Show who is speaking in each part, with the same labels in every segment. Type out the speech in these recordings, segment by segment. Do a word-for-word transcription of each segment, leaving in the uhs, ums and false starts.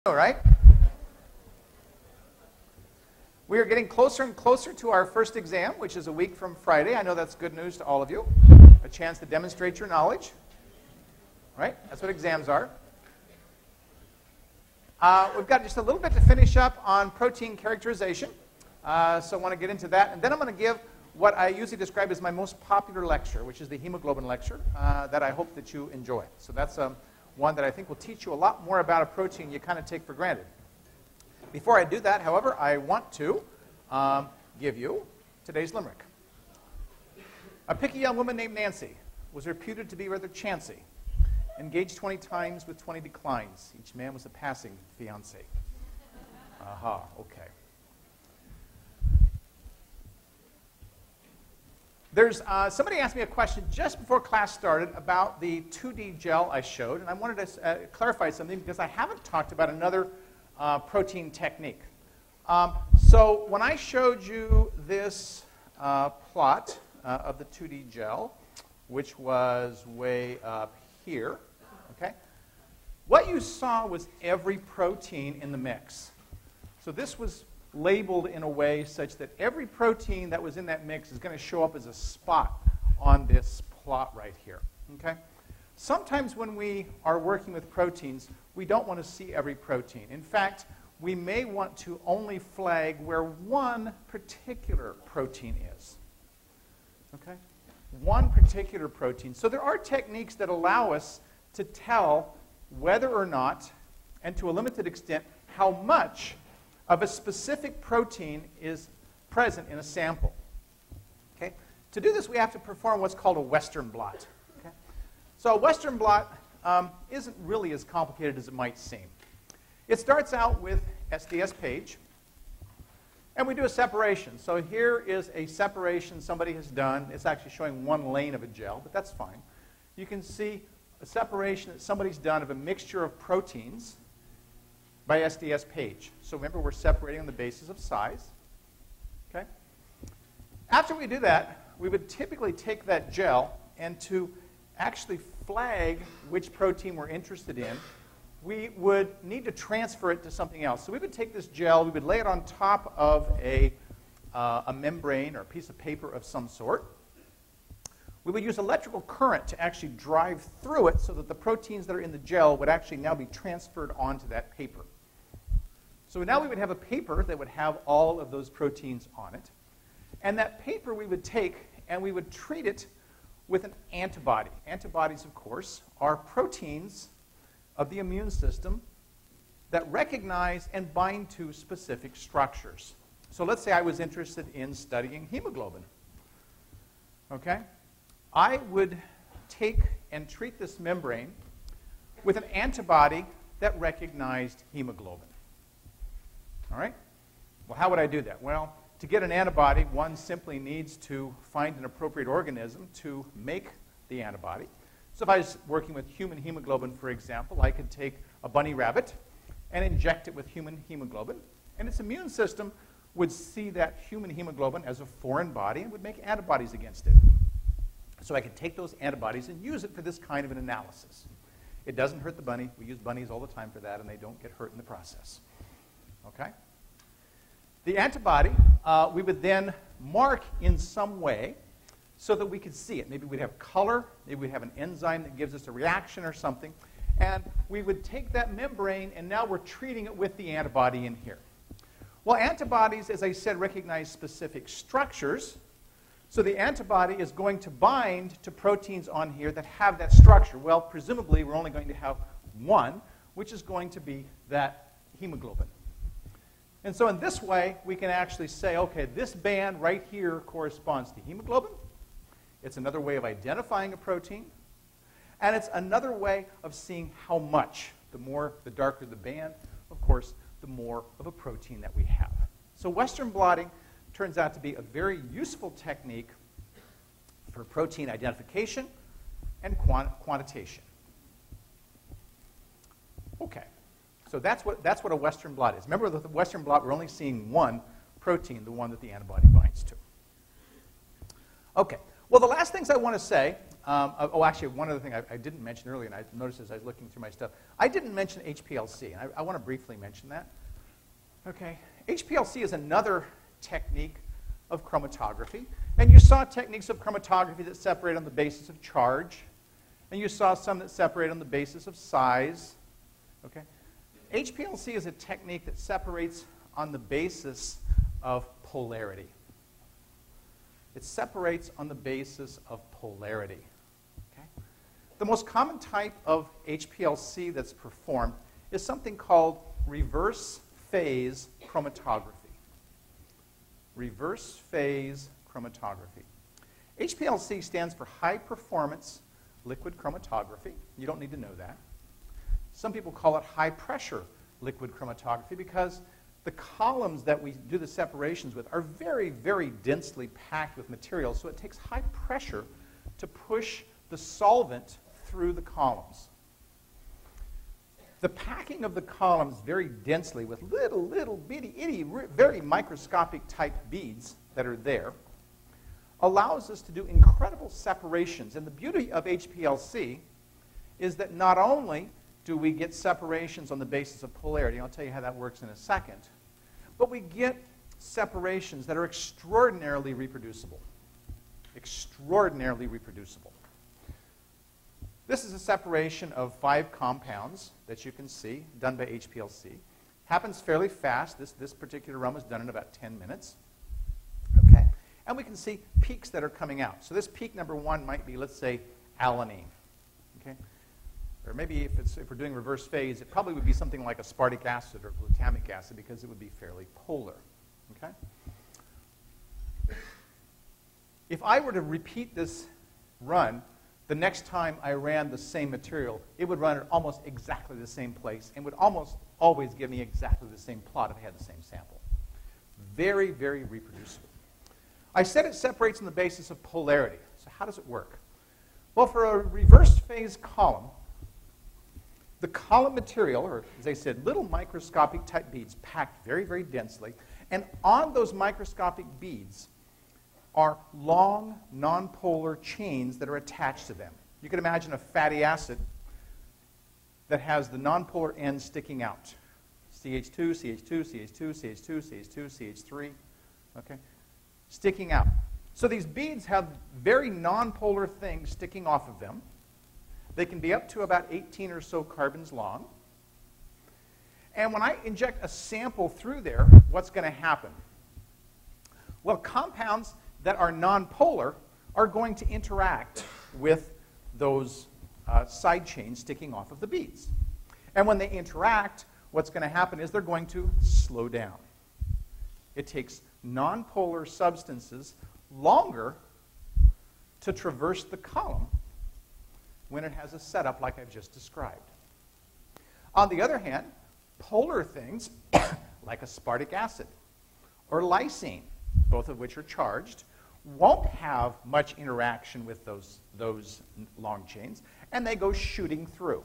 Speaker 1: All right. We are getting closer and closer to our first exam, which is a week from Friday. I know that's good news to all of you. A chance to demonstrate your knowledge. Right? That's what exams are. Uh, we've got just a little bit to finish up on protein characterization. Uh, so I want to get into that. And then I'm going to give what I usually describe as my most popular lecture, which is the hemoglobin lecture, uh, that I hope that you enjoy. So that's um, one that I think will teach you a lot more about a protein you kind of take for granted. Before I do that, however, I want to um, give you today's limerick. A picky young woman named Nancy was reputed to be rather chancy. Engaged twenty times with twenty declines. Each man was a passing fiancé. Aha, okay. There's, uh, somebody asked me a question just before class started about the two D gel I showed, and I wanted to uh, clarify something because I haven't talked about another uh, protein technique. Um, so when I showed you this uh, plot uh, of the two D gel, which was way up here, okay, what you saw was every protein in the mix. So this was labeled in a way such that every protein that was in that mix is going to show up as a spot on this plot right here. Okay? Sometimes when we are working with proteins, we don't want to see every protein. In fact, we may want to only flag where one particular protein is. Okay? One particular protein. So there are techniques that allow us to tell whether or not, and to a limited extent, how much of a specific protein is present in a sample. Okay? To do this, we have to perform what's called a Western blot. Okay? So a Western blot um, isn't really as complicated as it might seem. It starts out with S D S PAGE, and we do a separation. So here is a separation somebody has done. It's actually showing one lane of a gel, but that's fine. You can see a separation that somebody's done of a mixture of proteins by S D S PAGE. So remember, we're separating on the basis of size. Okay? After we do that, we would typically take that gel, and to actually flag which protein we're interested in, we would need to transfer it to something else. So we would take this gel, we would lay it on top of a, uh, a membrane or a piece of paper of some sort. We would use electrical current to actually drive through it so that the proteins that are in the gel would actually now be transferred onto that paper. So now we would have a paper that would have all of those proteins on it. And that paper we would take and we would treat it with an antibody. Antibodies, of course, are proteins of the immune system that recognize and bind to specific structures. So let's say I was interested in studying hemoglobin. Okay? I would take and treat this membrane with an antibody that recognized hemoglobin. All right? Well, how would I do that? Well, to get an antibody, one simply needs to find an appropriate organism to make the antibody. So if I was working with human hemoglobin, for example, I could take a bunny rabbit and inject it with human hemoglobin, and its immune system would see that human hemoglobin as a foreign body and would make antibodies against it. So I could take those antibodies and use it for this kind of an analysis. It doesn't hurt the bunny. We use bunnies all the time for that, and they don't get hurt in the process. Okay? The antibody, uh, we would then mark in some way so that we could see it. Maybe we'd have color. Maybe we'd have an enzyme that gives us a reaction or something. And we would take that membrane, and now we're treating it with the antibody in here. Well, antibodies, as I said, recognize specific structures. So the antibody is going to bind to proteins on here that have that structure. Well, presumably, we're only going to have one, which is going to be that hemoglobin. And so in this way, we can actually say, okay, this band right here corresponds to hemoglobin. It's another way of identifying a protein. And it's another way of seeing how much. The more, the darker the band, of course, the more of a protein that we have. So Western blotting turns out to be a very useful technique for protein identification and quant quantitation. Okay, so that's what, that's what a Western blot is. Remember, with the Western blot, we're only seeing one protein, the one that the antibody binds to. Okay, well, the last things I want to say um, oh, actually, one other thing I, I didn't mention earlier, and I noticed as I was looking through my stuff, I didn't mention H P L C, and I, I want to briefly mention that. Okay, H P L C is another technique of chromatography, and you saw techniques of chromatography that separate on the basis of charge, and you saw some that separate on the basis of size. Okay, H P L C is a technique that separates on the basis of polarity. It separates on the basis of polarity. Okay? The most common type of H P L C that's performed is something called reverse phase chromatography. Reverse phase chromatography. H P L C stands for high performance liquid chromatography. You don't need to know that. Some people call it high pressure liquid chromatography because the columns that we do the separations with are very, very densely packed with material, so it takes high pressure to push the solvent through the columns. The packing of the columns very densely with little, little bitty, itty, very microscopic type beads that are there allows us to do incredible separations. And the beauty of H P L C is that not only do we get separations on the basis of polarity, I'll tell you how that works in a second, but we get separations that are extraordinarily reproducible. Extraordinarily reproducible. This is a separation of five compounds that you can see, done by H P L C. Happens fairly fast. This, this particular run was done in about ten minutes. Okay? And we can see peaks that are coming out. So this peak number one might be, let's say, alanine. Okay? Or maybe if, it's, if we're doing reverse phase, it probably would be something like aspartic acid or glutamic acid because it would be fairly polar. Okay? If I were to repeat this run, the next time I ran the same material, it would run at almost exactly the same place and would almost always give me exactly the same plot if I had the same sample. Very, very reproducible. I said it separates on the basis of polarity. So how does it work? Well, for a reverse phase column, the column material, or as I said, little microscopic type beads packed very, very densely, and on those microscopic beads are long, nonpolar chains that are attached to them. You can imagine a fatty acid that has the nonpolar end sticking out. C H two, C H two, C H two, C H two, C H two, C H three, okay, sticking out. So these beads have very nonpolar things sticking off of them. They can be up to about eighteen or so carbons long. And when I inject a sample through there, what's going to happen? Well, compounds that are nonpolar are going to interact with those uh, side chains sticking off of the beads. And when they interact, what's going to happen is they're going to slow down. It takes nonpolar substances longer to traverse the column when it has a setup like I've just described. On the other hand, polar things like aspartic acid or lysine, both of which are charged, won't have much interaction with those, those long chains, and they go shooting through.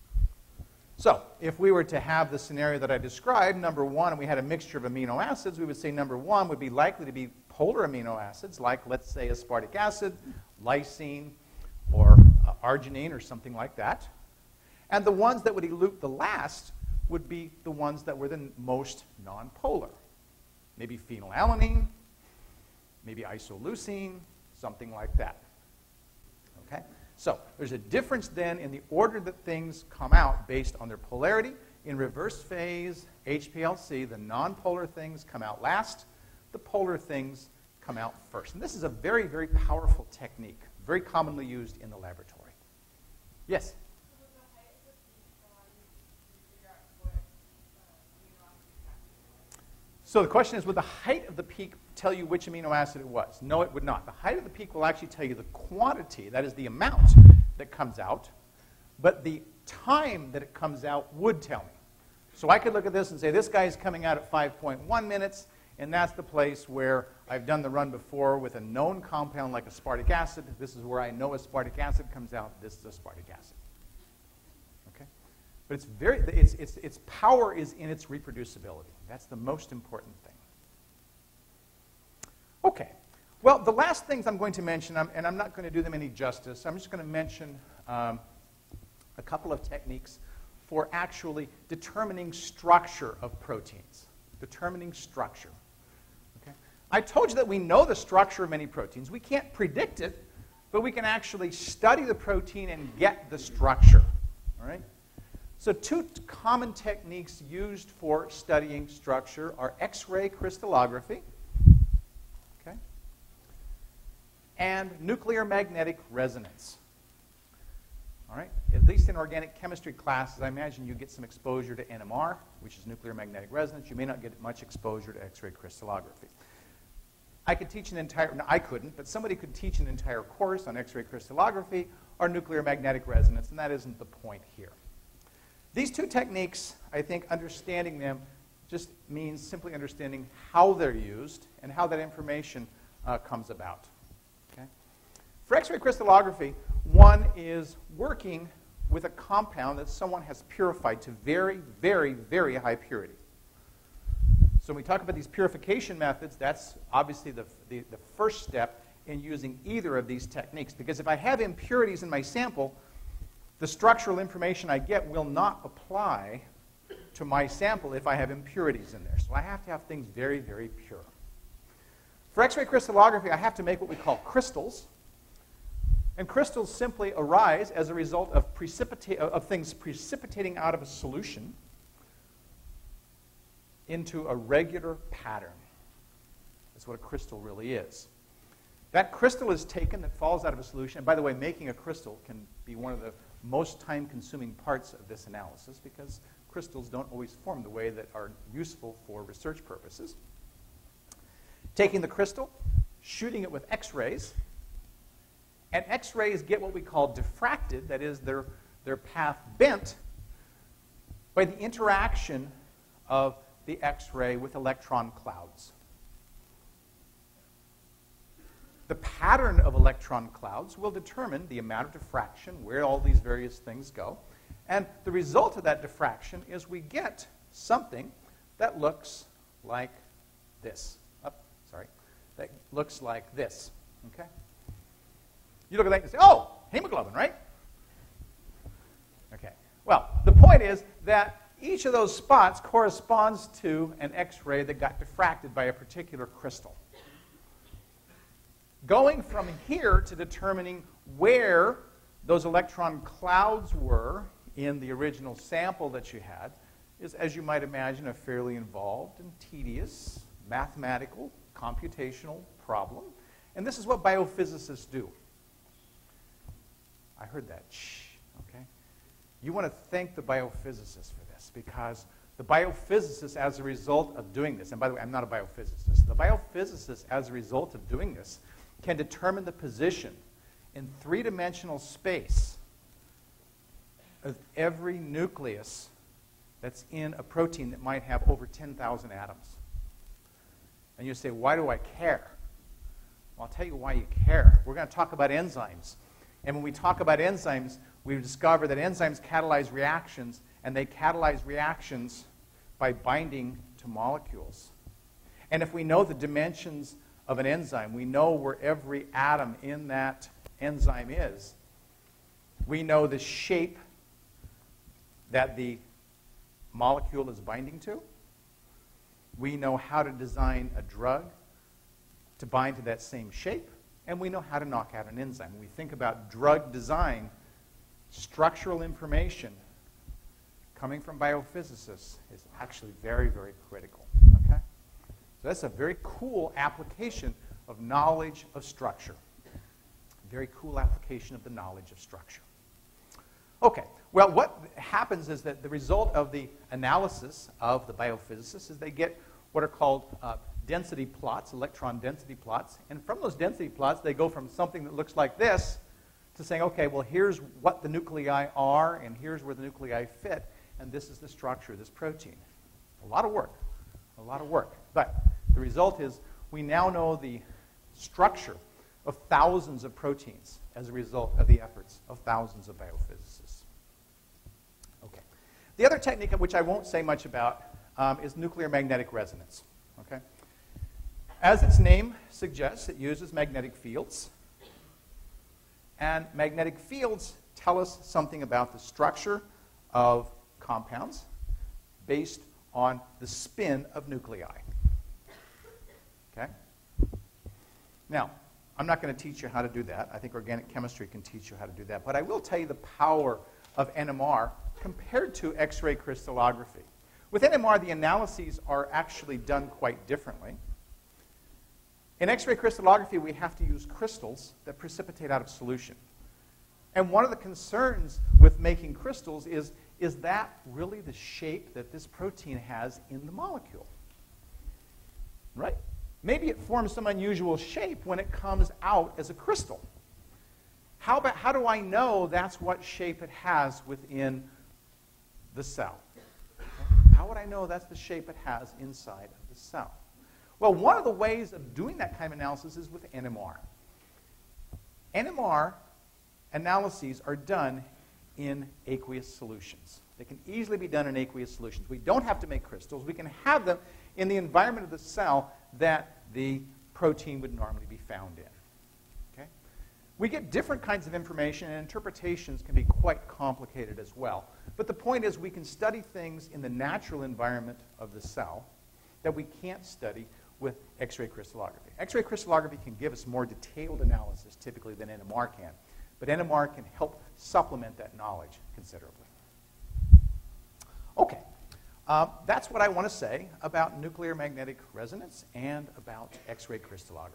Speaker 1: So if we were to have the scenario that I described, number one, and we had a mixture of amino acids, we would say number one would be likely to be polar amino acids, like, let's say, aspartic acid, lysine, or uh, arginine, or something like that. And the ones that would elute the last would be the ones that were the most nonpolar. Maybe phenylalanine, maybe isoleucine, something like that. Okay? So there's a difference then in the order that things come out based on their polarity. In reverse phase H P L C, the nonpolar things come out last. The polar things come out first. And this is a very, very powerful technique, very commonly used in the laboratory. Yes? So the question is, would the height of the peak tell you which amino acid it was? No, it would not. The height of the peak will actually tell you the quantity, that is the amount that comes out, but the time that it comes out would tell me. So I could look at this and say, this guy is coming out at five point one minutes, and that's the place where I've done the run before with a known compound like aspartic acid. This is where I know aspartic acid comes out. This is aspartic acid. Okay? But it's very, it's, it's, its power is in its reproducibility. That's the most important thing. Okay. Well, the last things I'm going to mention, I'm, and I'm not going to do them any justice, I'm just going to mention um, a couple of techniques for actually determining structure of proteins. Determining structure. Okay? I told you that we know the structure of many proteins. We can't predict it, but we can actually study the protein and get the structure. All right? So two common techniques used for studying structure are X-ray crystallography, okay, and nuclear magnetic resonance. All right? At least in organic chemistry classes, I imagine you get some exposure to N M R, which is nuclear magnetic resonance. You may not get much exposure to X-ray crystallography. I could teach an entire, no, I couldn't, but somebody could teach an entire course on X-ray crystallography or nuclear magnetic resonance, and that isn't the point here. These two techniques, I think understanding them just means simply understanding how they're used and how that information uh, comes about. Okay? For X-ray crystallography, one is working with a compound that someone has purified to very, very, very high purity. So when we talk about these purification methods, that's obviously the, the, the first step in using either of these techniques. Because if I have impurities in my sample, the structural information I get will not apply to my sample if I have impurities in there. So I have to have things very, very pure. For X-ray crystallography, I have to make what we call crystals. And crystals simply arise as a result of, precipita- of things precipitating out of a solution into a regular pattern. That's what a crystal really is. That crystal is taken that falls out of a solution. And by the way, making a crystal can be one of the most time-consuming parts of this analysis because crystals don't always form the way that are useful for research purposes. Taking the crystal, shooting it with X-rays, and X-rays get what we call diffracted, that is, their, their path bent by the interaction of the X-ray with electron clouds. The pattern of electron clouds will determine the amount of diffraction, where all these various things go. And the result of that diffraction is we get something that looks like this. Oh, sorry. That looks like this. Okay? You look at that and say, oh, hemoglobin, right? Okay. Well, the point is that each of those spots corresponds to an X-ray that got diffracted by a particular crystal. Going from here to determining where those electron clouds were in the original sample that you had is, as you might imagine, a fairly involved and tedious mathematical, computational problem. And this is what biophysicists do. I heard that. Shh. Okay? You want to thank the biophysicists for this because the biophysicists, as a result of doing this, and by the way, I'm not a biophysicist, the biophysicists, as a result of doing this, can determine the position in three-dimensional space of every nucleus that's in a protein that might have over ten thousand atoms. And you say, why do I care? Well, I'll tell you why you care. We're going to talk about enzymes. And when we talk about enzymes, we discover that enzymes catalyze reactions, and they catalyze reactions by binding to molecules. And if we know the dimensions of an enzyme, we know where every atom in that enzyme is. We know the shape that the molecule is binding to. We know how to design a drug to bind to that same shape. And we know how to knock out an enzyme. When we think about drug design, structural information coming from biophysicists is actually very, very critical. Okay? So that's a very cool application of knowledge of structure. Very cool application of the knowledge of structure. Okay, well, what happens is that the result of the analysis of the biophysicists is they get what are called uh, density plots, electron density plots. And from those density plots, they go from something that looks like this to saying, okay, well, here's what the nuclei are, and here's where the nuclei fit, and this is the structure of this protein. A lot of work, a lot of work. But the result is we now know the structure of thousands of proteins as a result of the efforts of thousands of biophysicists. Okay. The other technique, which I won't say much about, um, is nuclear magnetic resonance. Okay? as its name suggests, it uses magnetic fields. And magnetic fields tell us something about the structure of compounds based on the spin of nuclei. Okay? Now, I'm not going to teach you how to do that. I think organic chemistry can teach you how to do that. But I will tell you the power of N M R compared to X-ray crystallography. With N M R, the analyses are actually done quite differently. In X-ray crystallography, we have to use crystals that precipitate out of solution. And one of the concerns with making crystals is, is that really the shape that this protein has in the molecule? Right? Maybe it forms some unusual shape when it comes out as a crystal. How, about, how do I know that's what shape it has within the cell? How would I know that's the shape it has inside of the cell? Well, one of the ways of doing that kind of analysis is with N M R. N M R analyses are done in aqueous solutions. They can easily be done in aqueous solutions. We don't have to make crystals. We can have them in the environment of the cell that the protein would normally be found in. Okay? We get different kinds of information, and interpretations can be quite complicated as well. But the point is we can study things in the natural environment of the cell that we can't study with X-ray crystallography. X-ray crystallography can give us more detailed analysis typically than N M R can, but N M R can help supplement that knowledge considerably. Okay, uh, that's what I want to say about nuclear magnetic resonance and about X-ray crystallography.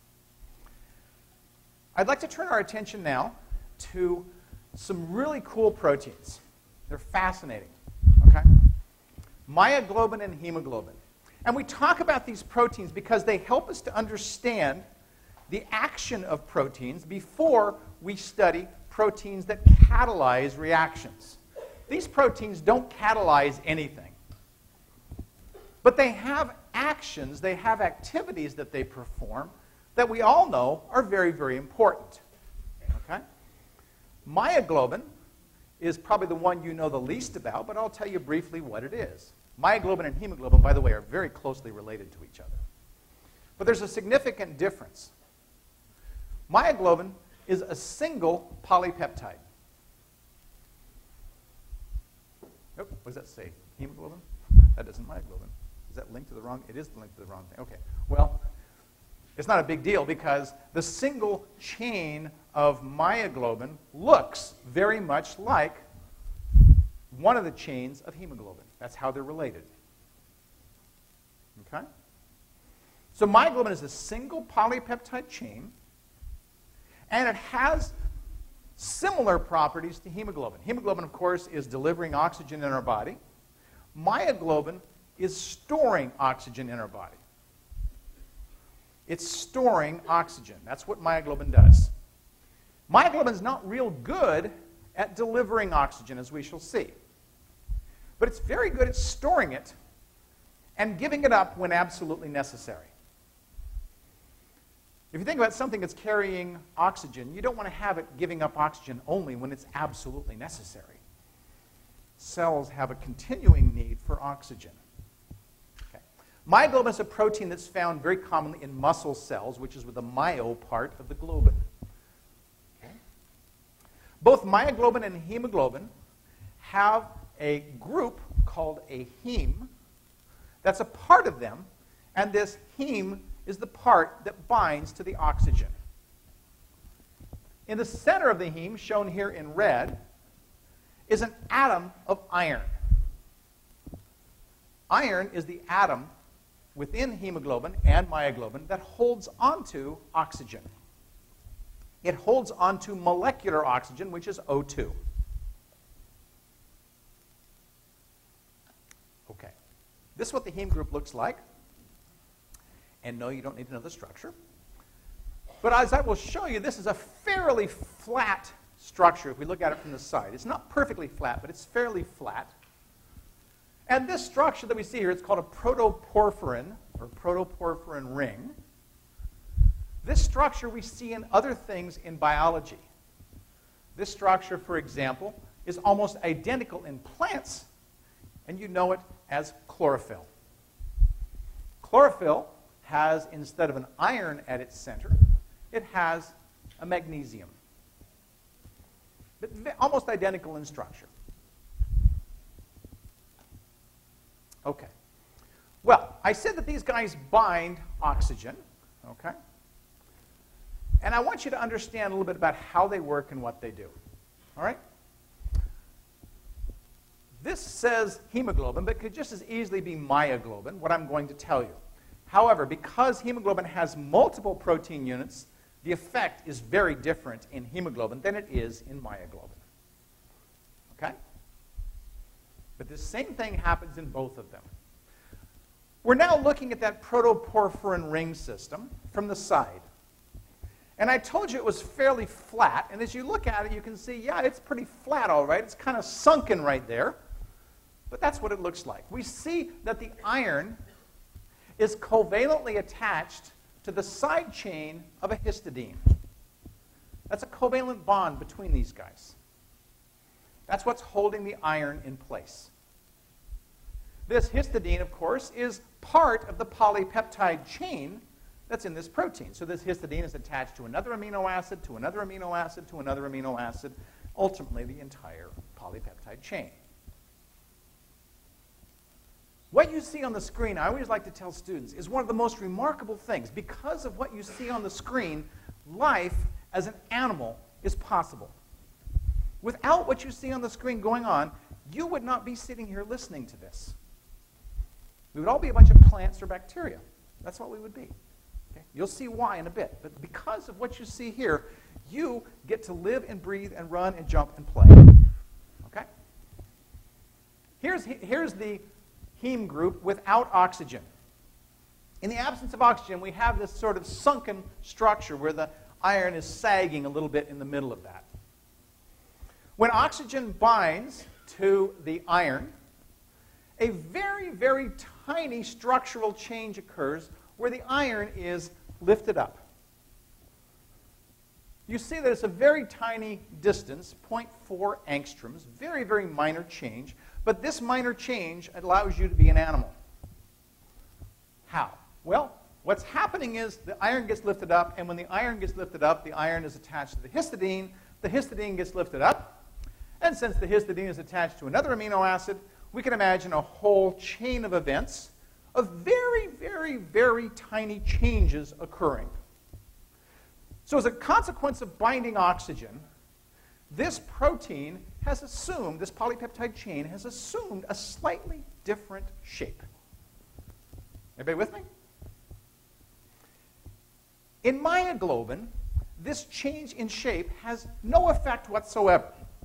Speaker 1: I'd like to turn our attention now to some really cool proteins. They're fascinating, okay? Myoglobin and hemoglobin. And we talk about these proteins because they help us to understand the action of proteins before we study proteins that catalyze reactions. These proteins don't catalyze anything. But they have actions, they have activities that they perform that we all know are very, very important. Okay? Myoglobin is probably the one you know the least about, but I'll tell you briefly what it is. Myoglobin and hemoglobin, by the way, are very closely related to each other. But there's a significant difference. Myoglobin is a single polypeptide. Oh, what does that say? Hemoglobin? That isn't myoglobin. Is that linked to the wrong? It is linked to the wrong thing. Okay. Well, it's not a big deal because the single chain of myoglobin looks very much like one of the chains of hemoglobin. That's how they're related. Okay? So myoglobin is a single polypeptide chain, and it has similar properties to hemoglobin. Hemoglobin, of course, is delivering oxygen in our body. Myoglobin is storing oxygen in our body. It's storing oxygen. That's what myoglobin does. Myoglobin is not real good at delivering oxygen, as we shall see. But it's very good at storing it and giving it up when absolutely necessary. If you think about something that's carrying oxygen, you don't want to have it giving up oxygen only when it's absolutely necessary. Cells have a continuing need for oxygen. Okay. Myoglobin is a protein that's found very commonly in muscle cells, which is with the myo part of the globin. Okay. Both myoglobin and hemoglobin have a group called a heme that's a part of them, and this heme is the part that binds to the oxygen. In the center of the heme, shown here in red, is an atom of iron. Iron is the atom within hemoglobin and myoglobin that holds onto oxygen. It holds onto molecular oxygen, which is O two. Okay. This is what the heme group looks like. And no, you don't need to know the structure. But as I will show you, this is a fairly flat structure if we look at it from the side. It's not perfectly flat, but it's fairly flat. And this structure that we see here, it's called a protoporphyrin, or protoporphyrin ring. This structure we see in other things in biology. This structure, for example, is almost identical in plants, and you know it as chlorophyll. Chlorophyll has, instead of an iron at its center, it has a magnesium. But almost identical in structure. Okay. Well, I said that these guys bind oxygen, okay? And I want you to understand a little bit about how they work and what they do. All right? This says hemoglobin, but could just as easily be myoglobin, what I'm going to tell you. However, because hemoglobin has multiple protein units, the effect is very different in hemoglobin than it is in myoglobin. Okay? But the same thing happens in both of them. We're now looking at that protoporphyrin ring system from the side. And I told you it was fairly flat, and as you look at it, you can see, yeah, it's pretty flat, all right. It's kind of sunken right there. But that's what it looks like. We see that the iron is covalently attached to the side chain of a histidine. That's a covalent bond between these guys. That's what's holding the iron in place. This histidine, of course, is part of the polypeptide chain that's in this protein. So this histidine is attached to another amino acid, to another amino acid, to another amino acid, ultimately the entire polypeptide chain. What you see on the screen, I always like to tell students, is one of the most remarkable things. Because of what you see on the screen, life as an animal is possible. Without what you see on the screen going on, you would not be sitting here listening to this. We would all be a bunch of plants or bacteria. That's what we would be. Okay? You'll see why in a bit. But because of what you see here, you get to live and breathe and run and jump and play. Okay? Here's, here's the heme group without oxygen. In the absence of oxygen, we have this sort of sunken structure where the iron is sagging a little bit in the middle of that. When oxygen binds to the iron, a very, very tiny structural change occurs where the iron is lifted up. You see that it's a very tiny distance, zero point four angstroms, very, very minor change, but this minor change allows you to be an animal. How? Well, what's happening is the iron gets lifted up, and when the iron gets lifted up, the iron is attached to the histidine, the histidine gets lifted up, and since the histidine is attached to another amino acid, we can imagine a whole chain of events of very, very, very tiny changes occurring. So as a consequence of binding oxygen, this protein has assumed, this polypeptide chain has assumed a slightly different shape. Everybody with me? In myoglobin, this change in shape has no effect whatsoever.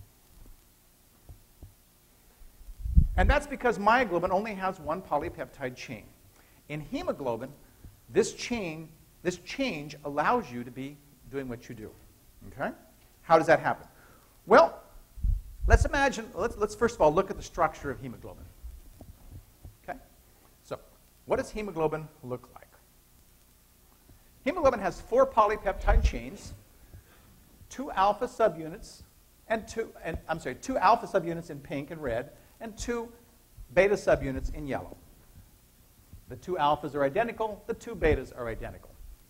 Speaker 1: And that's because myoglobin only has one polypeptide chain. In hemoglobin, this chain, this change allows you to be doing what you do. Okay? How does that happen? Well, let's imagine, let's, let's first of all look at the structure of hemoglobin. Okay? So, what does hemoglobin look like? Hemoglobin has four polypeptide chains, two alpha subunits, and two, and I'm sorry, two alpha subunits in pink and red, and two beta subunits in yellow. The two alphas are identical, the two betas are identical.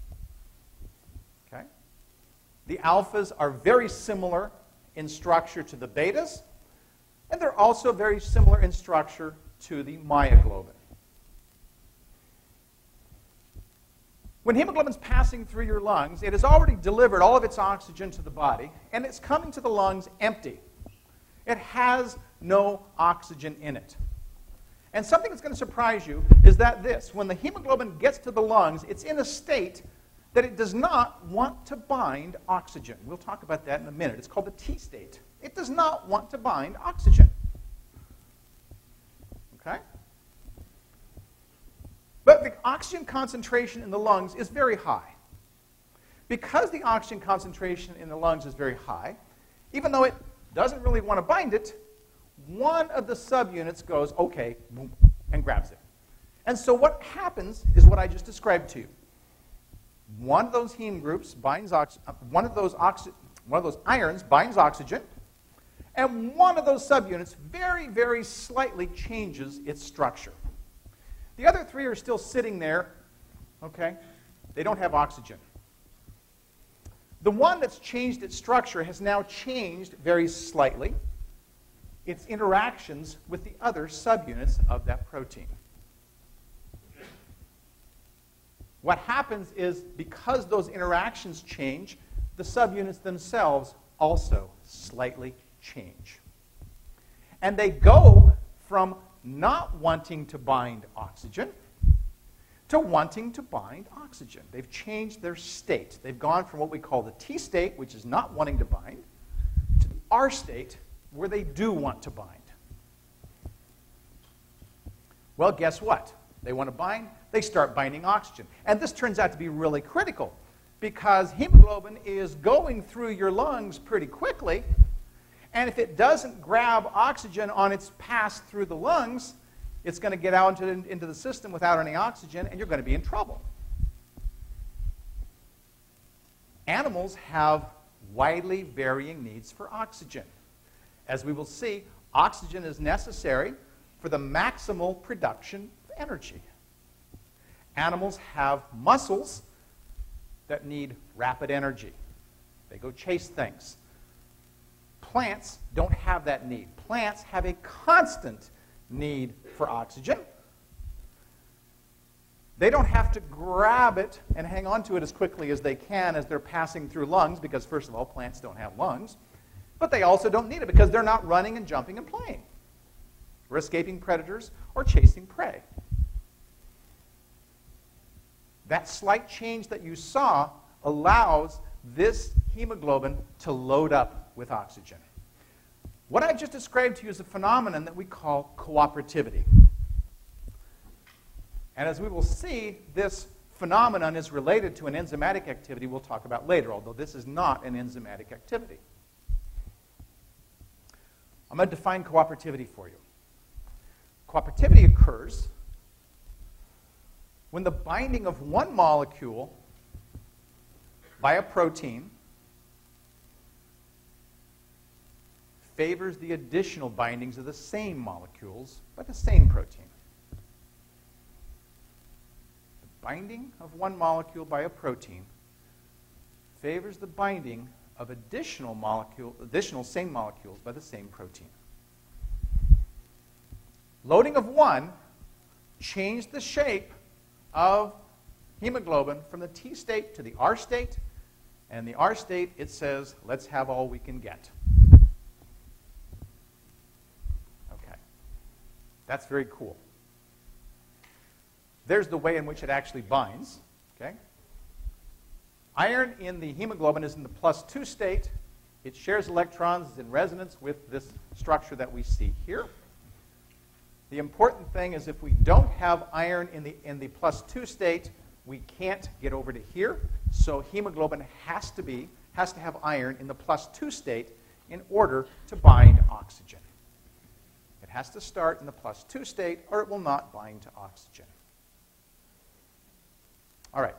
Speaker 1: Okay? The alphas are very similar in structure to the betas, and they're also very similar in structure to the myoglobin. When hemoglobin's passing through your lungs, it has already delivered all of its oxygen to the body, and it's coming to the lungs empty. It has no oxygen in it. And something that's going to surprise you is that this, when the hemoglobin gets to the lungs, it's in a state that it does not want to bind oxygen. We'll talk about that in a minute. It's called the T state. It does not want to bind oxygen. Okay? But the oxygen concentration in the lungs is very high. Because the oxygen concentration in the lungs is very high, even though it doesn't really want to bind it, one of the subunits goes, okay, boom, and grabs it. And so what happens is what I just described to you. One of those heme groups binds ox one of those oxy one of those irons binds oxygen, and one of those subunits very, very slightly changes its structure. The other three are still sitting there, okay? They don't have oxygen. The one that's changed its structure has now changed very slightly its interactions with the other subunits of that protein. What happens is, because those interactions change, the subunits themselves also slightly change. And they go from not wanting to bind oxygen to wanting to bind oxygen. They've changed their state. They've gone from what we call the T state, which is not wanting to bind, to the R state, where they do want to bind. Well, guess what? They want to bind, they start binding oxygen. And this turns out to be really critical, because hemoglobin is going through your lungs pretty quickly, and if it doesn't grab oxygen on its pass through the lungs, it's going to get out into, into the system without any oxygen, and you're going to be in trouble. Animals have widely varying needs for oxygen. As we will see, oxygen is necessary for the maximal production of energy. Animals have muscles that need rapid energy. They go chase things. Plants don't have that need. Plants have a constant need for oxygen. They don't have to grab it and hang on to it as quickly as they can as they're passing through lungs, because first of all, plants don't have lungs. But they also don't need it because they're not running and jumping and playing, or escaping predators or chasing prey. That slight change that you saw allows this hemoglobin to load up with oxygen. What I just described to you is a phenomenon that we call cooperativity. And as we will see, this phenomenon is related to an enzymatic activity we'll talk about later, although this is not an enzymatic activity. I'm going to define cooperativity for you. Cooperativity occurs when the binding of one molecule by a protein favors the additional bindings of the same molecules by the same protein. The binding of one molecule by a protein favors the binding of additional molecule, additional same molecules by the same protein. Loading of one changed the shape of hemoglobin from the T state to the R state, and the R state, it says, let's have all we can get. Okay. That's very cool. There's the way in which it actually binds. Okay. Iron in the hemoglobin is in the plus two state. It shares electrons, it's in resonance with this structure that we see here. The important thing is, if we don't have iron in the, in the plus two state, we can't get over to here. So hemoglobin has to be, has to have iron in the plus two state in order to bind oxygen. It has to start in the plus two state, or it will not bind to oxygen. All right.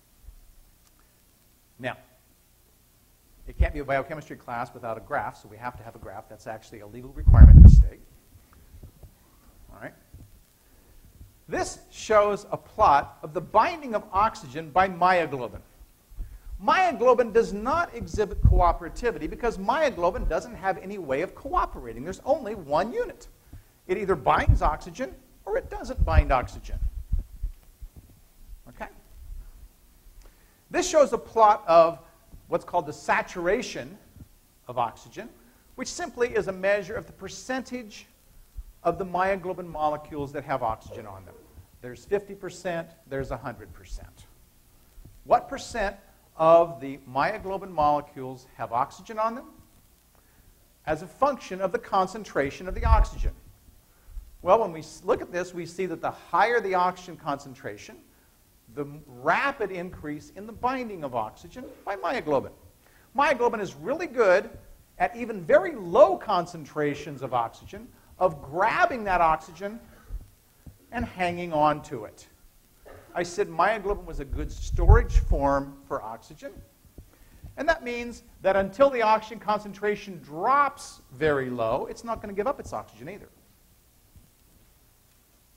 Speaker 1: Now, it can't be a biochemistry class without a graph, so we have to have a graph. That's actually a legal requirement in the state. All right. This shows a plot of the binding of oxygen by myoglobin. Myoglobin does not exhibit cooperativity because myoglobin doesn't have any way of cooperating. There's only one unit. It either binds oxygen or it doesn't bind oxygen. Okay? This shows a plot of what's called the saturation of oxygen, which simply is a measure of the percentage of the myoglobin molecules that have oxygen on them. There's fifty percent, there's one hundred percent. What percent of the myoglobin molecules have oxygen on them? As a function of the concentration of the oxygen. Well, when we look at this, we see that the higher the oxygen concentration, the rapid increase in the binding of oxygen by myoglobin. Myoglobin is really good at even very low concentrations of oxygen, of grabbing that oxygen and hanging on to it. I said myoglobin was a good storage form for oxygen. And that means that until the oxygen concentration drops very low, it's not going to give up its oxygen either.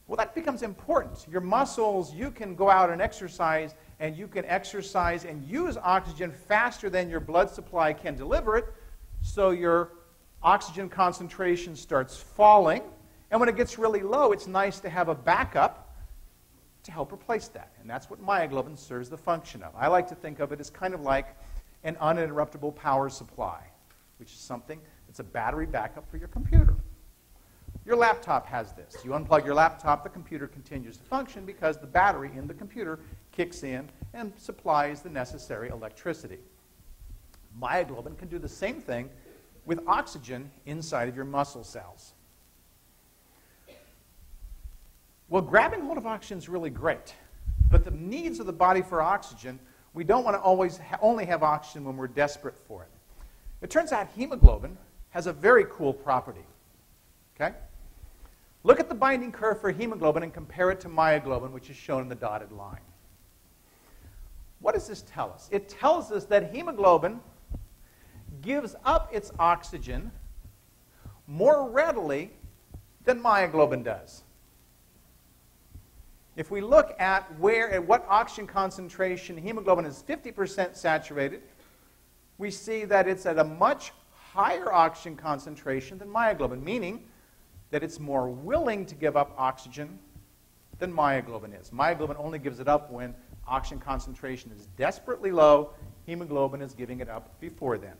Speaker 1: Well, that becomes important. Your muscles, you can go out and exercise, and you can exercise and use oxygen faster than your blood supply can deliver it, so your oxygen concentration starts falling. And when it gets really low, it's nice to have a backup to help replace that. And that's what myoglobin serves the function of. I like to think of it as kind of like an uninterruptible power supply, which is something that's a battery backup for your computer. Your laptop has this. You unplug your laptop, the computer continues to function because the battery in the computer kicks in and supplies the necessary electricity. Myoglobin can do the same thing with oxygen inside of your muscle cells. Well, grabbing hold of oxygen is really great, but the needs of the body for oxygen, we don't want to always ha- only have oxygen when we're desperate for it. It turns out hemoglobin has a very cool property. Okay? Look at the binding curve for hemoglobin and compare it to myoglobin, which is shown in the dotted line. What does this tell us? It tells us that hemoglobin gives up its oxygen more readily than myoglobin does. If we look at where at what oxygen concentration hemoglobin is fifty percent saturated, we see that it's at a much higher oxygen concentration than myoglobin, meaning that it's more willing to give up oxygen than myoglobin is. Myoglobin only gives it up when oxygen concentration is desperately low. Hemoglobin is giving it up before then.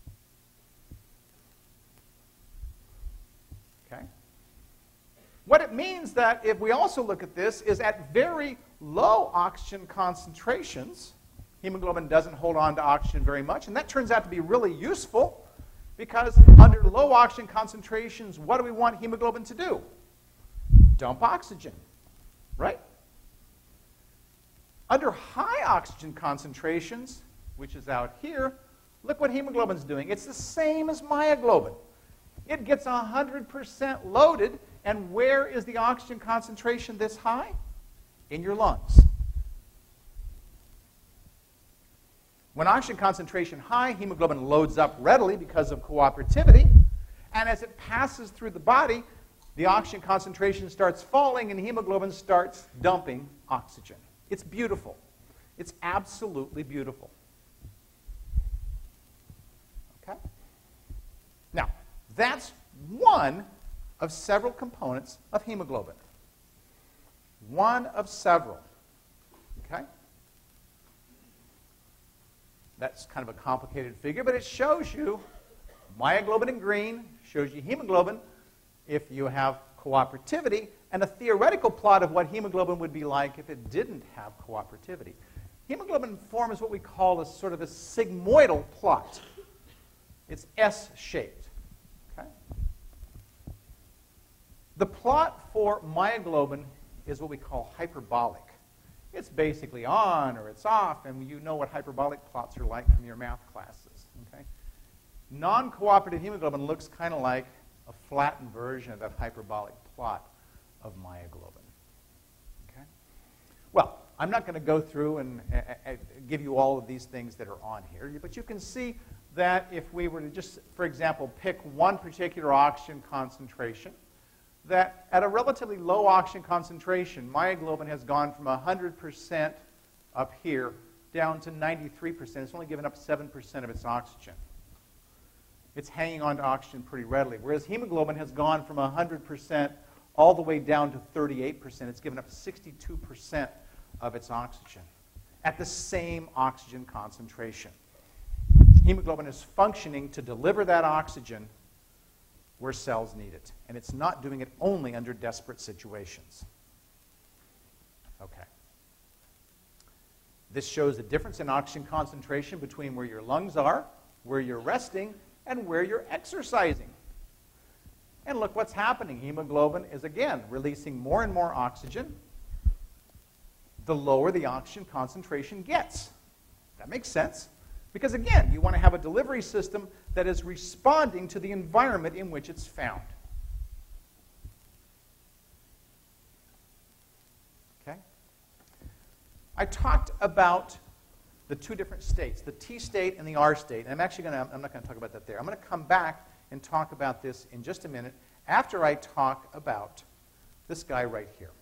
Speaker 1: Okay? What it means that if we also look at this is at very low oxygen concentrations, hemoglobin doesn't hold on to oxygen very much, and that turns out to be really useful because under low oxygen concentrations, what do we want hemoglobin to do? Dump oxygen, right? Under high oxygen concentrations, which is out here, look what hemoglobin's doing. It's the same as myoglobin. It gets one hundred percent loaded, and where is the oxygen concentration this high? In your lungs. When oxygen concentration high, hemoglobin loads up readily because of cooperativity, and as it passes through the body, the oxygen concentration starts falling and hemoglobin starts dumping oxygen. It's beautiful. It's absolutely beautiful. Okay? Now, that's one of several components of hemoglobin. One of several. Okay? That's kind of a complicated figure, but it shows you myoglobin in green, shows you hemoglobin if you have cooperativity, and a theoretical plot of what hemoglobin would be like if it didn't have cooperativity. Hemoglobin forms what we call a sort of a sigmoidal plot. It's S-shaped. Okay? The plot for myoglobin is what we call hyperbolic. It's basically on or it's off, and you know what hyperbolic plots are like from your math classes. Okay? Non-cooperative hemoglobin looks kind of like a flattened version of that hyperbolic plot of myoglobin. Okay? Well, I'm not going to go through and uh, uh, give you all of these things that are on here, but you can see that if we were to just, for example, pick one particular oxygen concentration, that at a relatively low oxygen concentration, myoglobin has gone from one hundred percent up here down to ninety-three percent. It's only given up seven percent of its oxygen. It's hanging on to oxygen pretty readily, whereas hemoglobin has gone from one hundred percent all the way down to thirty-eight percent. It's given up sixty-two percent of its oxygen at the same oxygen concentration. Hemoglobin is functioning to deliver that oxygen where cells need it. And it's not doing it only under desperate situations. Okay. This shows the difference in oxygen concentration between where your lungs are, where you're resting, and where you're exercising. And look what's happening. Hemoglobin is, again, releasing more and more oxygen the lower the oxygen concentration gets. That makes sense. Because, again, you want to have a delivery system that is responding to the environment in which it's found. Okay? I talked about the two different states, the T state and the R state. And I'm actually going to, I'm not going to talk about that there. I'm going to come back and talk about this in just a minute after I talk about this guy right here.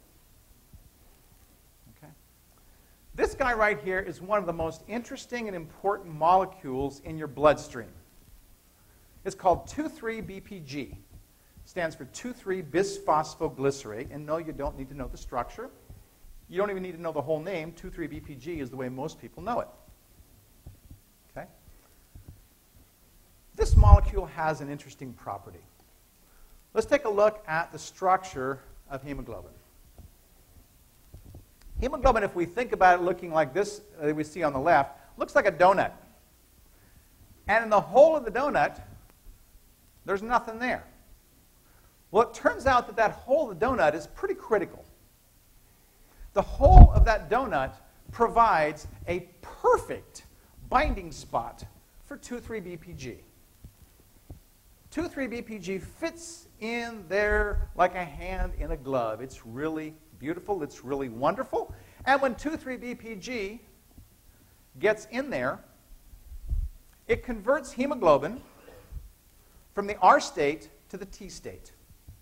Speaker 1: guy right here is one of the most interesting and important molecules in your bloodstream. It's called two three B P G. Stands for two three bisphosphoglycerate. And no, you don't need to know the structure. You don't even need to know the whole name. two three B P G is the way most people know it. Okay? This molecule has an interesting property. Let's take a look at the structure of hemoglobin. Hemoglobin, if we think about it looking like this that we see on the left, looks like a donut. And in the hole of the donut, there's nothing there. Well, it turns out that that hole of the donut is pretty critical. The hole of that donut provides a perfect binding spot for two three B P G. two three B P G fits in there like a hand in a glove. It's really beautiful. It's really wonderful. And when two three B P G gets in there, it converts hemoglobin from the R state to the T state.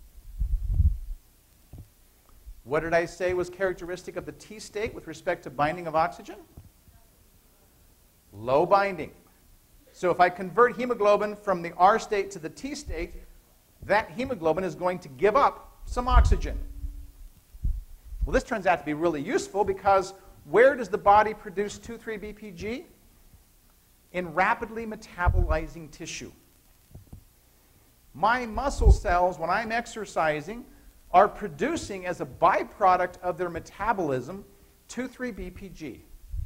Speaker 1: What did I say was characteristic of the T state with respect to binding of oxygen? Low binding. So if I convert hemoglobin from the R state to the T state, that hemoglobin is going to give up some oxygen. Well, this turns out to be really useful because where does the body produce two three B P G? In rapidly metabolizing tissue. My muscle cells, when I'm exercising, are producing as a byproduct of their metabolism two three B P G.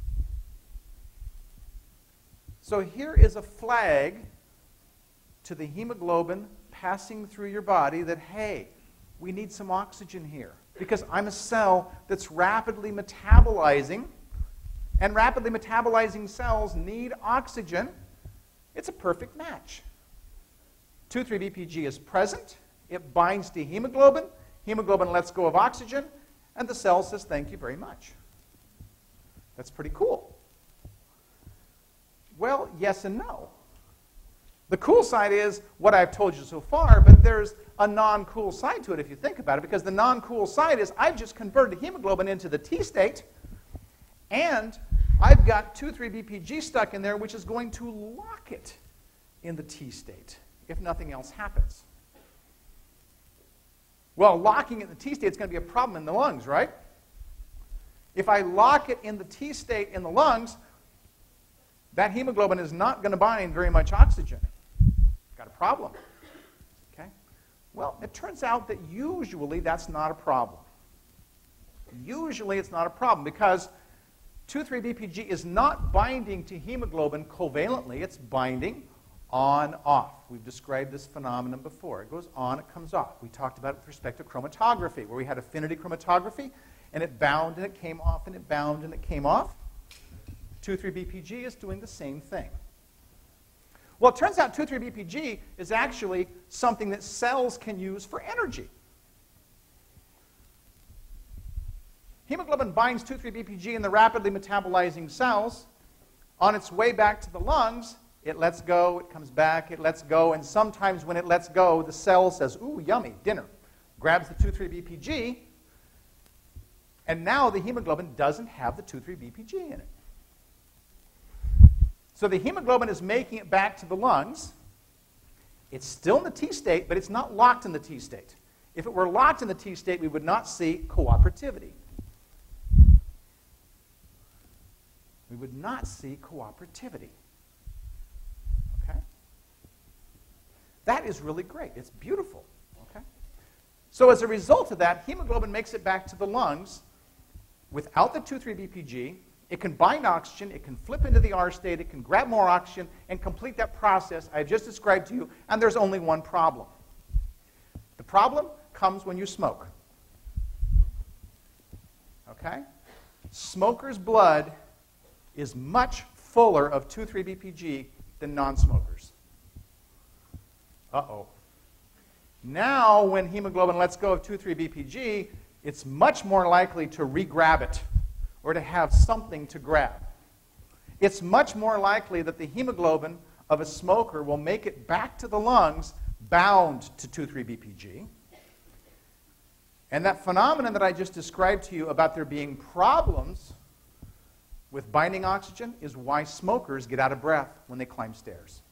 Speaker 1: So here is a flag to the hemoglobin passing through your body that, hey, we need some oxygen here because I'm a cell that's rapidly metabolizing, and rapidly metabolizing cells need oxygen. It's a perfect match. two three B P G is present. It binds to hemoglobin. Hemoglobin lets go of oxygen, and the cell says, thank you very much. That's pretty cool. Well, yes and no. The cool side is what I've told you so far, but there's a non-cool side to it if you think about it, because the non-cool side is I've just converted hemoglobin into the T state, and I've got two three B P G stuck in there, which is going to lock it in the T state if nothing else happens. Well, locking it in the T state is going to be a problem in the lungs, right? If I lock it in the T state in the lungs, that hemoglobin is not going to bind very much oxygen. Got a problem. Okay? Well, it turns out that usually that's not a problem. Usually it's not a problem because two three B P G is not binding to hemoglobin covalently. It's binding on-off. We've described this phenomenon before. It goes on, it comes off. We talked about it with respect to chromatography, where we had affinity chromatography, and it bound and it came off, and it bound and it came off. two three B P G is doing the same thing. Well, it turns out two three B P G is actually something that cells can use for energy. Hemoglobin binds two three B P G in the rapidly metabolizing cells. On its way back to the lungs, it lets go, it comes back, it lets go, and sometimes when it lets go, the cell says, ooh, yummy, dinner. Grabs the two three B P G, and now the hemoglobin doesn't have the two three B P G in it. So the hemoglobin is making it back to the lungs. It's still in the T state, but it's not locked in the T state. If it were locked in the T state, we would not see cooperativity. We would not see cooperativity. Okay? That is really great. It's beautiful. Okay? So as a result of that, hemoglobin makes it back to the lungs without the two three B P G. It can bind oxygen, it can flip into the R state, it can grab more oxygen, and complete that process I've just described to you, and there's only one problem. The problem comes when you smoke. Okay? Smokers' blood is much fuller of two three B P G than non-smokers. Uh-oh. Now, when hemoglobin lets go of two three B P G, it's much more likely to re-grab it, or to have something to grab. It's much more likely that the hemoglobin of a smoker will make it back to the lungs bound to two three B P G. And that phenomenon that I just described to you about there being problems with binding oxygen is why smokers get out of breath when they climb stairs.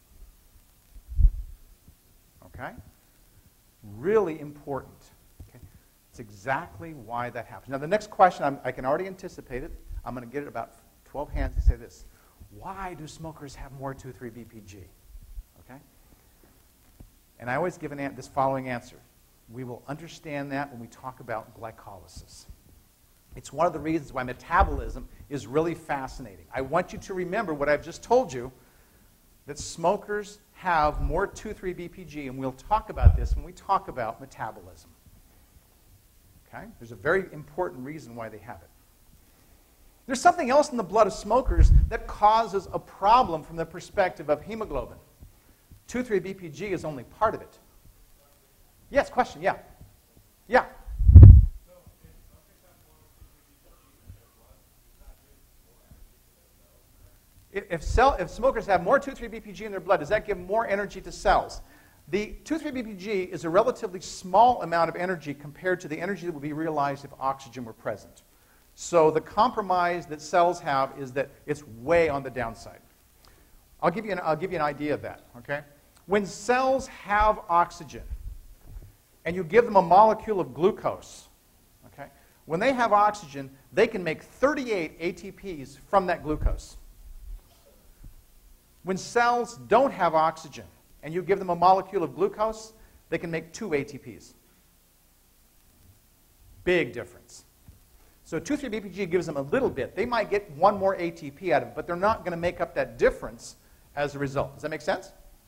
Speaker 1: Okay? Really important. Okay? It's exactly why that happens. Now, the next question, I'm, I can already anticipate it. I'm going to get it about twelve hands to say this. Why do smokers have more two three B P G? Okay? And I always give an an this following answer. We will understand that when we talk about glycolysis. It's one of the reasons why metabolism is really fascinating. I want you to remember what I've just told you, that smokers have more two three B P G, and we'll talk about this when we talk about metabolism. Okay? There's a very important reason why they have it. There's something else in the blood of smokers that causes a problem from the perspective of hemoglobin. two three B P G is only part of it. Yes, question, yeah. Yeah. If, cell, if smokers have more two three B P G in their blood, does that give more energy to cells? The two three B P G is a relatively small amount of energy compared to the energy that would be realized if oxygen were present. So the compromise that cells have is that it's way on the downside. I'll give you an, I'll give you an idea of that. Okay? When cells have oxygen and you give them a molecule of glucose, okay, when they have oxygen, they can make thirty-eight A T Ps from that glucose. When cells don't have oxygen and you give them a molecule of glucose, they can make two A T Ps. Big difference. So two three B P G gives them a little bit. They might get one more A T P out of it, but they're not going to make up that difference as a result. Does that make sense?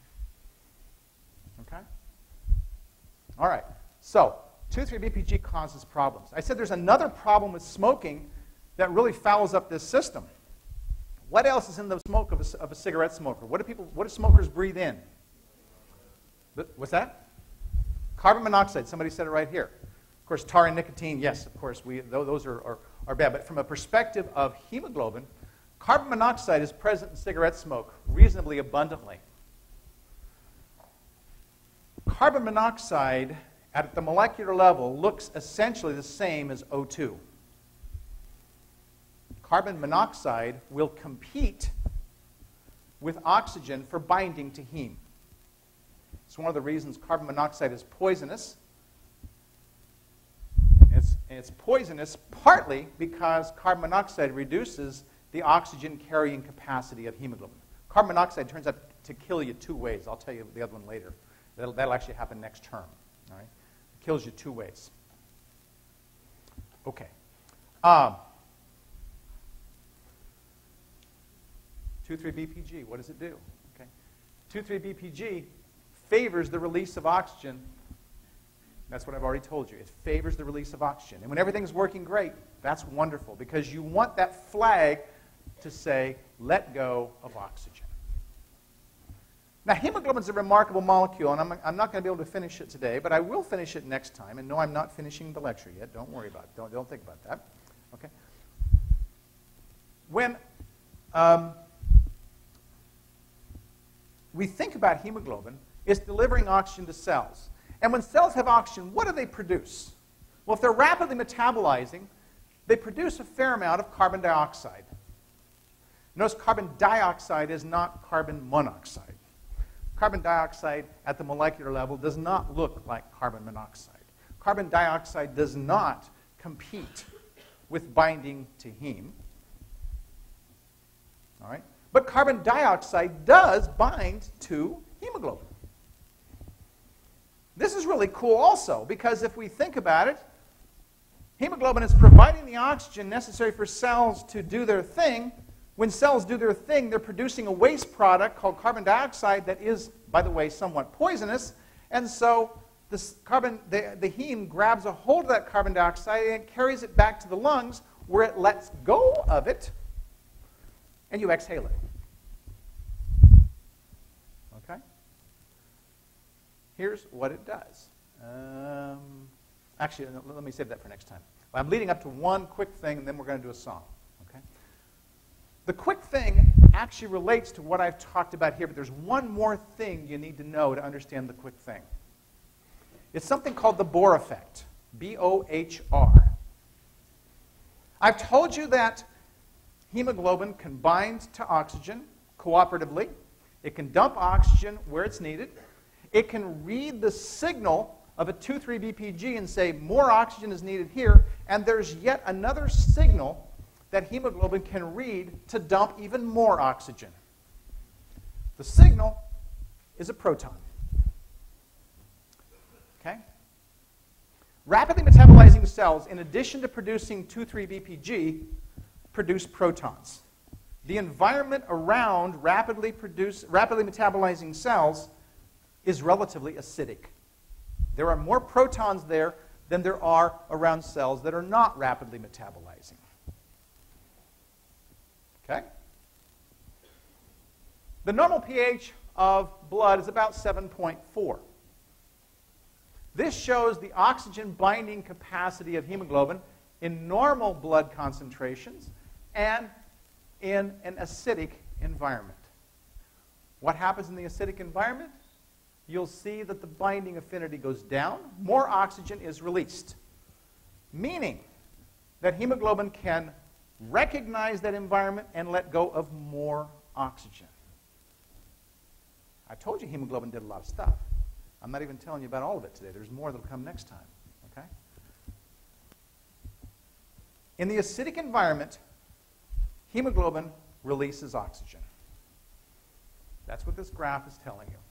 Speaker 1: Okay? All right. So two three B P G causes problems. I said there's another problem with smoking that really fouls up this system. What else is in the smoke of a, of a cigarette smoker? What do people, what do smokers breathe in? What's that? Carbon monoxide. Somebody said it right here. Of course, tar and nicotine, yes, of course, we, those are, are, are bad. But from a perspective of hemoglobin, carbon monoxide is present in cigarette smoke reasonably abundantly. Carbon monoxide at the molecular level looks essentially the same as O two. Carbon monoxide will compete with oxygen for binding to heme. It's one of the reasons carbon monoxide is poisonous. It's, it's poisonous partly because carbon monoxide reduces the oxygen carrying capacity of hemoglobin. Carbon monoxide turns out to kill you two ways. I'll tell you the other one later. That'll, that'll actually happen next term. All right? It kills you two ways. Okay. Um, two three B P G, what does it do? Okay. two three B P G favors the release of oxygen. That's what I've already told you. It favors the release of oxygen. And when everything's working great, that's wonderful because you want that flag to say, let go of oxygen. Now, hemoglobin is a remarkable molecule, and I'm, I'm not going to be able to finish it today, but I will finish it next time. And no, I'm not finishing the lecture yet. Don't worry about it. Don't, don't think about that. Okay? When um, we think about hemoglobin, it's delivering oxygen to cells. And when cells have oxygen, what do they produce? Well, if they're rapidly metabolizing, they produce a fair amount of carbon dioxide. Notice carbon dioxide is not carbon monoxide. Carbon dioxide at the molecular level does not look like carbon monoxide. Carbon dioxide does not compete with binding to heme. All right? But carbon dioxide does bind to hemoglobin. This is really cool also, because if we think about it, hemoglobin is providing the oxygen necessary for cells to do their thing. When cells do their thing, they're producing a waste product called carbon dioxide that is, by the way, somewhat poisonous. And so this carbon, the, the heme grabs a hold of that carbon dioxide and carries it back to the lungs where it lets go of it, and you exhale it. Okay? Here's what it does. Um, actually, let me save that for next time. I'm leading up to one quick thing, and then we're going to do a song. Okay? The quick thing actually relates to what I've talked about here, but there's one more thing you need to know to understand the quick thing. It's something called the Bohr effect, B O H R. I've told you that hemoglobin can bind to oxygen cooperatively. It can dump oxygen where it's needed. It can read the signal of a two three B P G and say more oxygen is needed here, and there's yet another signal that hemoglobin can read to dump even more oxygen. The signal is a proton. Okay? Rapidly metabolizing cells, in addition to producing two three B P G, produce protons. The environment around rapidly, produce, rapidly metabolizing cells is relatively acidic. There are more protons there than there are around cells that are not rapidly metabolizing. Okay? The normal pH of blood is about seven point four. This shows the oxygen binding capacity of hemoglobin in normal blood concentrations and in an acidic environment. What happens in the acidic environment? You'll see that the binding affinity goes down. More oxygen is released, meaning that hemoglobin can recognize that environment and let go of more oxygen. I told you hemoglobin did a lot of stuff. I'm not even telling you about all of it today. There's more that will come next time. Okay? In the acidic environment, hemoglobin releases oxygen. That's what this graph is telling you.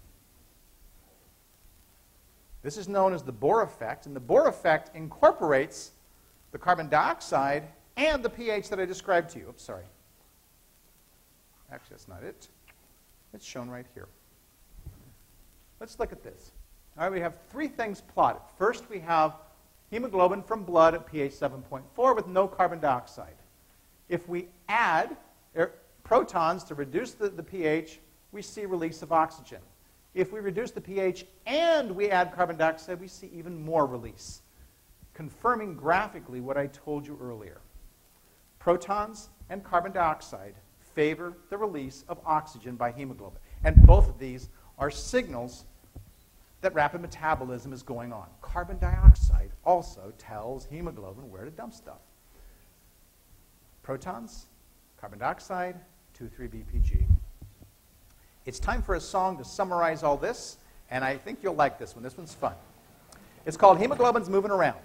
Speaker 1: This is known as the Bohr effect, and the Bohr effect incorporates the carbon dioxide and the pH that I described to you. Oops, sorry. Actually, that's not it. It's shown right here. Let's look at this. All right, we have three things plotted. First, we have hemoglobin from blood at pH seven point four with no carbon dioxide. If we add er, protons to reduce the, the pH, we see release of oxygen. If we reduce the pH and we add carbon dioxide, we see even more release, confirming graphically what I told you earlier. Protons and carbon dioxide favor the release of oxygen by hemoglobin. And both of these are signals that rapid metabolism is going on. Carbon dioxide also tells hemoglobin where to dump stuff. Protons, carbon dioxide, two three B P G. It's time for a song to summarize all this, and I think you'll like this one. This one's fun. It's called Hemoglobin's Moving Around.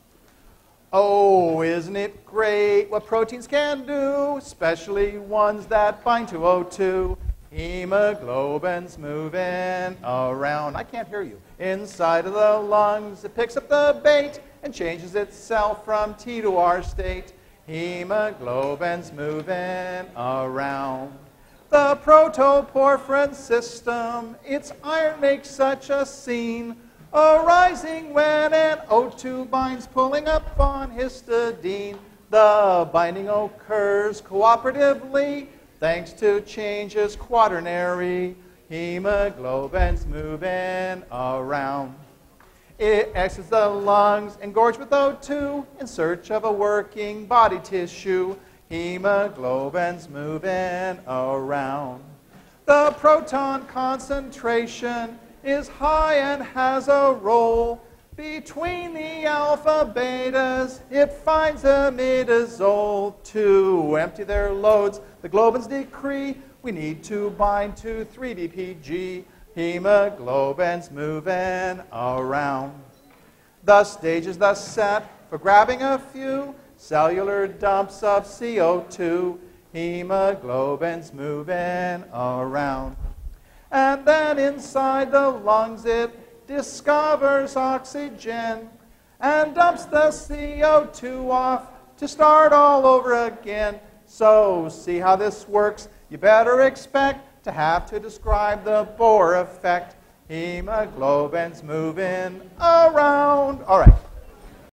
Speaker 1: Oh, isn't it great what proteins can do, especially ones that bind to O two. Hemoglobin's moving around. I can't hear you. Inside of the lungs, it picks up the bait and changes itself from T to R state. Hemoglobin's moving around. The protoporphyrin system, its iron makes such a scene, arising when an O two binds, pulling up on histidine. The binding occurs cooperatively, thanks to changes quaternary. Hemoglobin's moving around. It exits the lungs, engorged with O two, in search of a working body tissue. Hemoglobin's moving around. The proton concentration is high and has a role. Between the alpha betas, it finds imidazole. To empty their loads, the globins decree. We need to bind to three B P G. Hemoglobin's moving around. The stage is thus set for grabbing a few cellular dumps of C O two. Hemoglobin's moving around. And then inside the lungs it discovers oxygen and dumps the C O two off to start all over again. So see how this works. You better expect to have to describe the Bohr effect. Hemoglobin's moving around. All right.